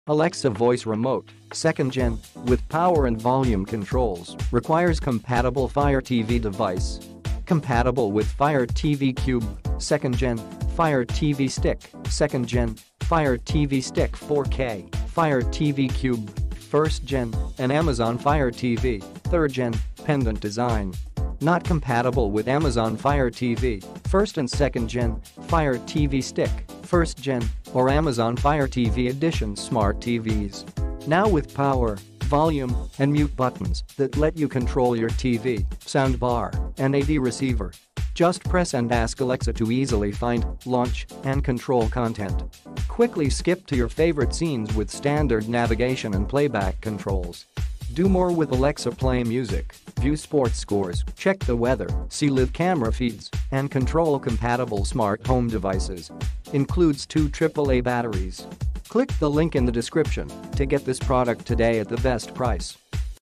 Alexa voice remote, 2nd gen, with power and volume controls, requires compatible Fire TV device. Compatible with Fire TV Cube, 2nd gen, Fire TV Stick, 2nd gen, Fire TV Stick 4K, Fire TV Cube, 1st gen, and Amazon Fire TV, 3rd gen, pendant design. Not compatible with Amazon Fire TV, 1st and 2nd gen, Fire TV Stick, 1st gen, or Amazon Fire TV Edition smart TVs. Now with power, volume, and mute buttons that let you control your TV, soundbar, and AV receiver. Just press and ask Alexa to easily find, launch, and control content. Quickly skip to your favorite scenes with standard navigation and playback controls. Do more with Alexa: play music, view sports scores, check the weather, see live camera feeds, and control compatible smart home devices. Includes 2 AAA batteries. Click the link in the description to get this product today at the best price.